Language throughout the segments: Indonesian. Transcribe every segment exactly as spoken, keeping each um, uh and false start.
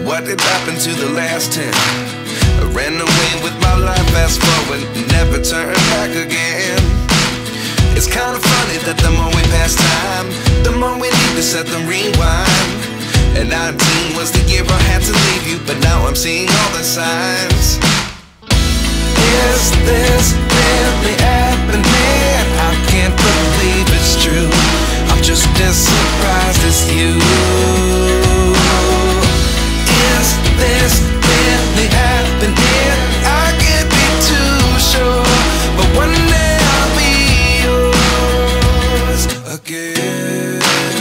what did happen to the last ten? I ran away with my life, fast forward, never turn back again. It's kind of funny that the more we pass time, the more we need to set the rewind. And nineteen was the year I had to leave you, but now I'm seeing all the signs. Is this really happening? I can't believe it's true. I'm just as surprised as you. Is this really happening? I can't be too sure, but one day I'll be yours again.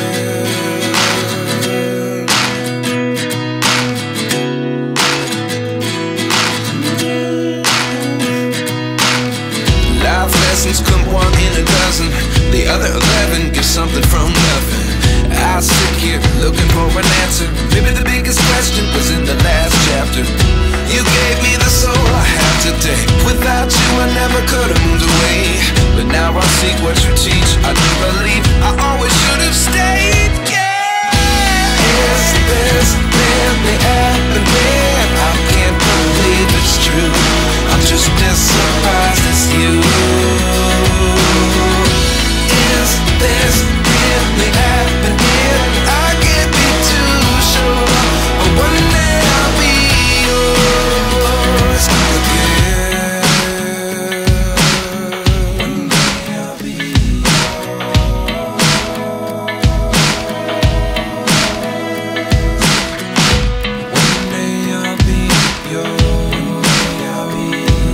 Life lessons come one in a dozen, the other eleven get something from nothing. I sit here looking for an answer. Maybe the biggest question was in the last chapter. You gave me the soul I have today. Without you I never could have moved away. But now I see what you teach. I do believe I always should have stayed. Yeah. Is this really happening? I can't believe it's true. I'm just as surprised as you. Is this really happening? I can't be too sure, but one day I'll be yours again. One day I'll be yours. One day I'll be yours. I'll be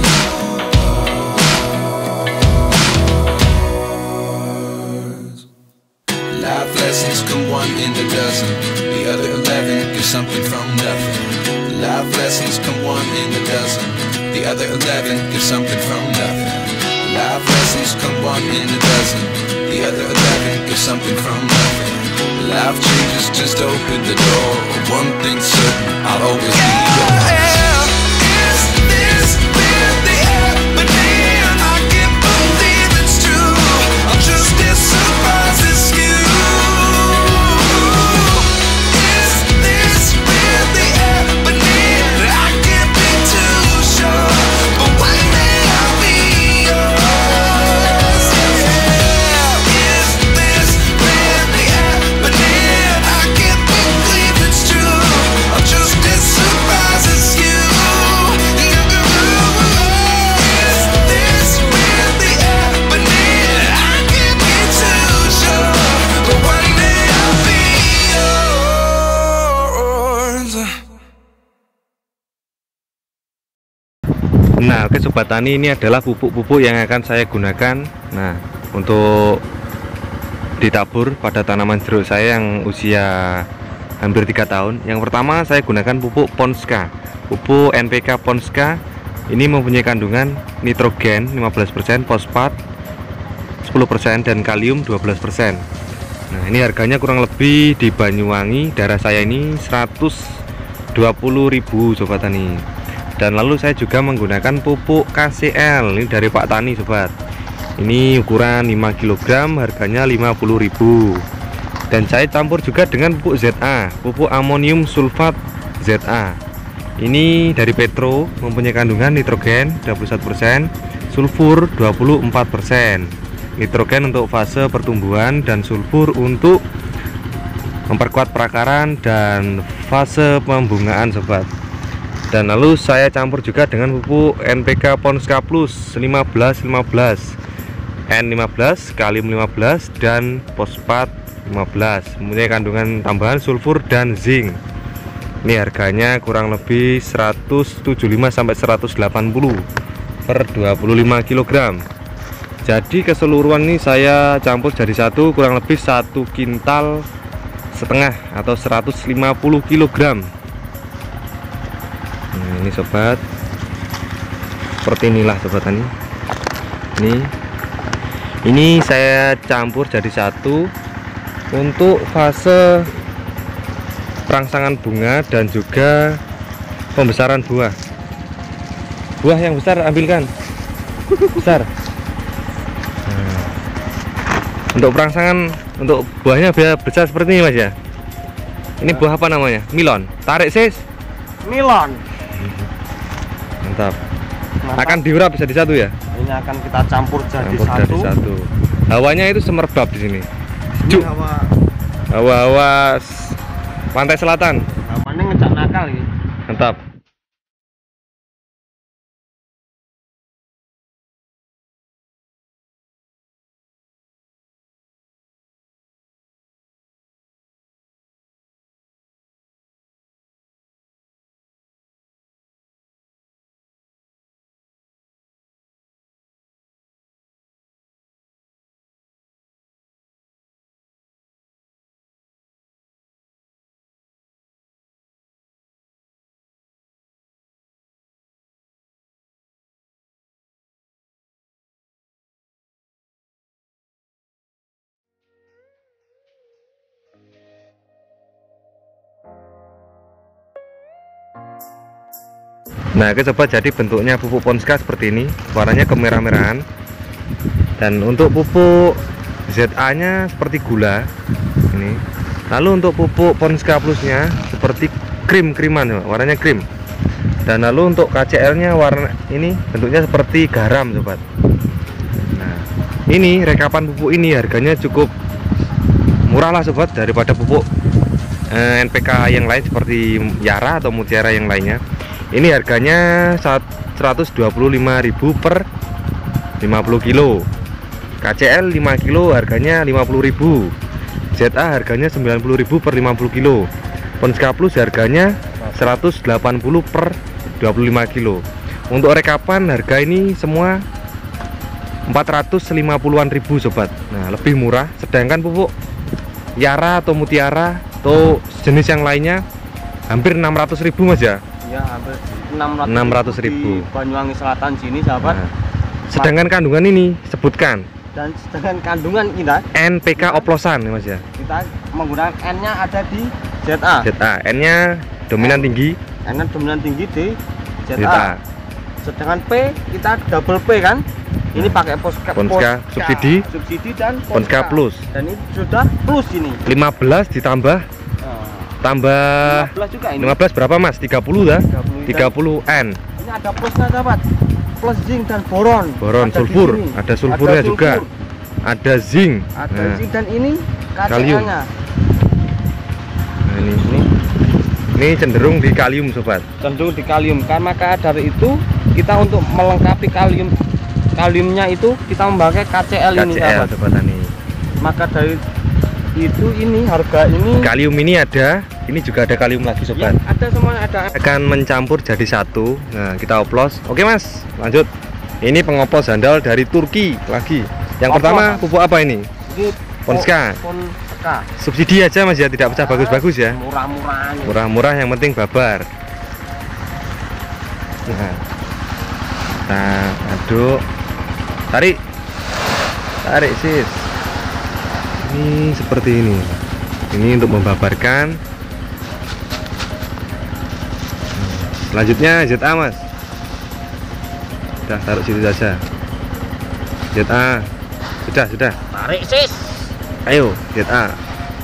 yours. Life lessons come one in a dozen, the other eleven get something from nothing. Life lessons come one in a dozen, the other eleven get something from nothing. Life lessons come one in a dozen, the other eleven get something from nothing. Life changes just open the door. One thing's certain, I'll always be yours. Is this really happening? I can't believe it's true. I'm just as surprised as you. Is this really happening? I can't be too sure, but one day I'll be yours. Yeah. Is this really happening? I can't believe it's true. I'm just as surprised as you. Is this really happening? I can't be too sure, but one day I'll be yours. Nah, oke Sobat Tani, ini adalah pupuk-pupuk yang akan saya gunakan. Nah, untuk ditabur pada tanaman jeruk saya yang usia hampir tiga tahun. Yang pertama saya gunakan pupuk Ponska. Pupuk N P K Ponska ini mempunyai kandungan nitrogen lima belas persen, fosfat sepuluh persen dan kalium dua belas persen. Nah, ini harganya kurang lebih di Banyuwangi daerah saya ini seratus dua puluh ribu Sobat Tani. Dan lalu saya juga menggunakan pupuk K C L ini dari Pak Tani Sobat. Ini ukuran lima kilogram, harganya lima puluh ribu. Dan saya campur juga dengan pupuk Z A, pupuk amonium sulfat Z A. Ini dari Petro, mempunyai kandungan nitrogen dua puluh satu persen, sulfur dua puluh empat persen. Nitrogen untuk fase pertumbuhan dan sulfur untuk memperkuat perakaran dan fase pembungaan Sobat. Dan lalu saya campur juga dengan pupuk N P K Ponska Plus lima belas lima belas, N lima belas, kalium lima belas dan fosfat lima belas, mempunyai kandungan tambahan sulfur dan zinc. Ini harganya kurang lebih seratus tujuh puluh lima sampai seratus delapan puluh per dua puluh lima kilogram. Jadi keseluruhan ini saya campur jadi satu kurang lebih satu kintal setengah atau seratus lima puluh kilogram. Nah, ini Sobat, seperti inilah Sobat Tani. Ini ini saya campur jadi satu untuk fase perangsangan bunga dan juga pembesaran buah. Buah yang besar ambilkan, besar. Nah, untuk perangsangan, untuk buahnya biar besar seperti ini Mas ya. Ini buah apa namanya? Milon. Tarik sis. nilon. Mantap. Mantap. Akan diurap jadi satu ya? Ini akan kita campur jadi Campur satu. jadi satu. Hawanya itu semerbak di sini. Ini Cuk. hawa Hawa-hawa s- pantai selatan. hawanya ngejak nakal ini. Mantap. Nah, kita coba jadi bentuknya pupuk Ponska seperti ini, warnanya kemerah-merahan. Dan untuk pupuk Z A-nya seperti gula ini. Lalu untuk pupuk Ponska Plus-nya seperti krim-kriman, warnanya krim. Dan lalu untuk K C L-nya warna ini bentuknya seperti garam, sobat. Nah, ini rekapan pupuk ini harganya cukup murah lah, sobat, daripada pupuk eh, N P K yang lain seperti Yara atau Mutiara yang lainnya. Ini harganya seratus dua puluh lima ribu per lima puluh kilo. K C L lima kilo harganya lima puluh ribu. Z A harganya sembilan puluh ribu per lima puluh kilo. Ponska Plus harganya seratus delapan puluh per dua puluh lima kilo. Untuk rekapan harga ini semua empat ratus lima puluhan ribu, sobat. Nah, lebih murah. Sedangkan pupuk Yara atau Mutiara atau jenis yang lainnya hampir enam ratus ribu, Mas ya. Ya, hampir enam ratus ribu di Banyuwangi Selatan sini, sahabat. Nah, sedangkan kandungan ini sebutkan Dan sedangkan kandungan kita N P K oplosan, Mas ya. kita menggunakan N-nya ada di Z A. Z A, N-nya dominan tinggi, N-nya dominan tinggi di Z Z A. A. Sedangkan P kita double P kan. Ini pakai Ponska, Ponska subsidi, subsidi dan Ponska Plus. Dan ini sudah plus ini. lima belas ditambah Nah, tambah lima belas juga ini. lima belas berapa, Mas? tiga puluh dah. tiga puluh. tiga puluh N. Ini ada plusnya, sahabat. Plus zinc dan boron. Boron, Ada di sulfur, sini. ada sulfurnya Ada juga. sulfur, Ada zinc. Ada Nah, zinc dan ini K C Kalium. L-nya. nah ini, ini ini cenderung di kalium, sobat. Cenderung di kalium. Karena maka dari itu kita untuk melengkapi kalium kaliumnya itu kita memakai K C L ini, K C L, sahabat. sobat tani. Maka dari itu ini harga ini Kalium ini ada, ini juga ada kalium lagi, ya, sobat. ada semuanya ada. Akan mencampur jadi satu. Nah, kita oplos. Oke, Mas, lanjut. Ini pengoplos handal dari Turki lagi. Yang Oplos. pertama pupuk apa ini? Ini Ponska. Ponska. Subsidi aja, Mas ya, tidak usah bagus-bagus ya. Murah-murah. Murah-murah, yang penting babar. Nah, kita aduk, tarik, tarik sis. Ini seperti ini. Ini untuk membabarkan. Selanjutnya Z A, Mas. Sudah, taruh situ saja. Z A. Sudah, sudah. Tarik, sis. Ayo, Z A.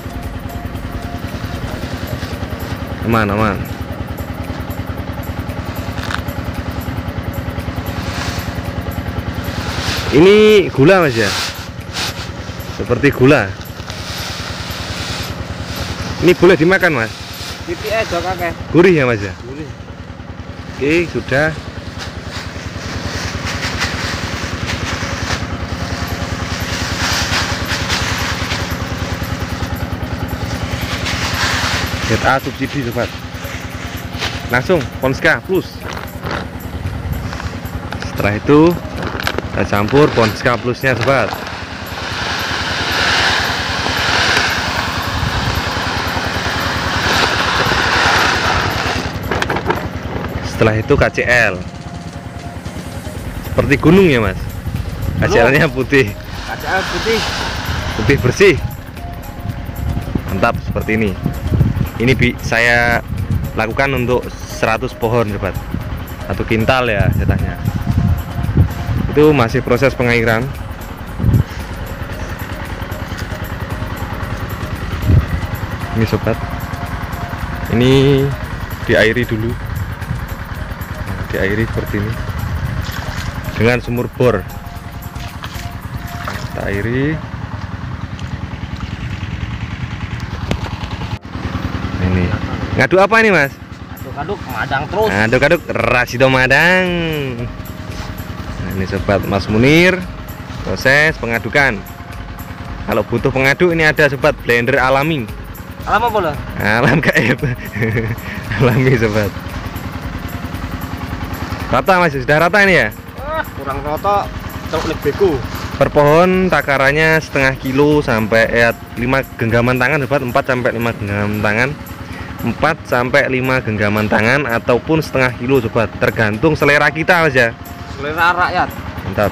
Aman, aman. Ini gula, Mas ya. Seperti gula. Ini boleh dimakan, Mas. Titik aja kakek. Gurih ya, Mas ya. Gurih. Oke, sudah. Z A subsidi, sobat. Langsung Ponska Plus. Setelah itu kita campur Ponska Plusnya, sobat. Setelah itu K C L. Seperti gunung ya, Mas. K C L-nya putih. K C L putih. Putih bersih. Mantap, seperti ini. Ini bi saya lakukan untuk seratus pohon, sobat. Satu kintal ya jatahnya. Itu masih proses pengairan. Ini, sobat. Ini diairi dulu. diairi seperti ini dengan sumur bor. Kita airi. Ini ngaduk apa ini Mas? Aduk-aduk madang terus. Aduk-aduk rasido madang. Nah, ini sobat Mas Munir, proses pengadukan. Kalau butuh pengaduk ini ada sobat, blender alami. Alam apa lo? Alam gaib. Alami sobat. Rata Mas, sudah rata ini ya? Ah, kurang rata, terus beku. Per pohon takarannya setengah kilo sampai ya, lima genggaman tangan sobat, empat sampai lima genggaman tangan. empat sampai lima genggaman tangan ataupun setengah kilo sobat, tergantung selera kita Mas ya. Selera rakyat. Mantap.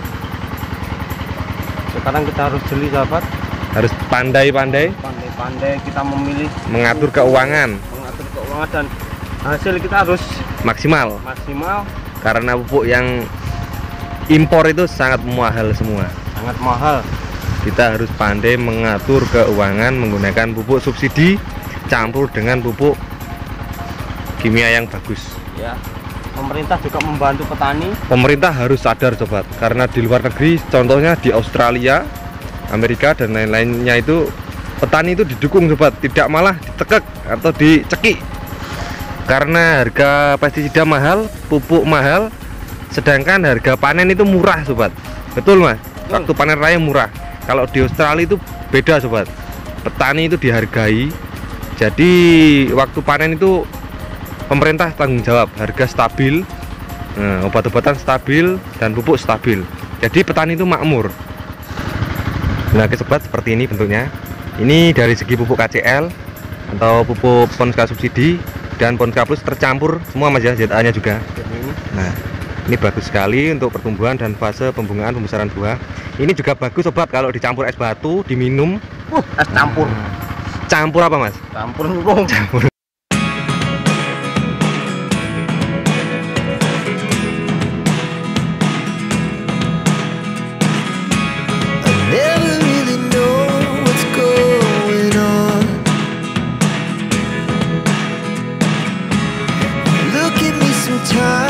Sekarang kita harus jeli sahabat. Harus pandai-pandai Pandai-pandai kita memilih, mengatur keuangan, mengatur keuangan, dan hasil kita harus maksimal. maksimal. Karena pupuk yang impor itu sangat mahal semua. Sangat mahal. Kita harus pandai mengatur keuangan menggunakan pupuk subsidi campur dengan pupuk kimia yang bagus. Ya. Pemerintah juga membantu petani. Pemerintah harus sadar sobat, karena di luar negeri, contohnya di Australia, Amerika dan lain-lainnya itu petani itu didukung sobat, tidak malah ditekek atau dicekik. Karena harga pestisida mahal, pupuk mahal, sedangkan harga panen itu murah sobat. Betul Mas? Waktu panen raya murah. Kalau di Australia itu beda sobat. Petani itu dihargai. Jadi waktu panen itu pemerintah tanggung jawab, harga stabil, nah, obat-obatan stabil dan pupuk stabil. Jadi petani itu makmur. Nah sobat, seperti ini bentuknya. Ini dari segi pupuk K C L atau pupuk Ponska subsidi dan Ponska Plus tercampur semua Mas ya, Z A nya juga. Nah ini bagus sekali untuk pertumbuhan dan fase pembungaan pembesaran buah. Ini juga bagus sobat kalau dicampur es batu, diminum. Uh, es campur. Campur apa Mas? Campur ngomong. Campur. Time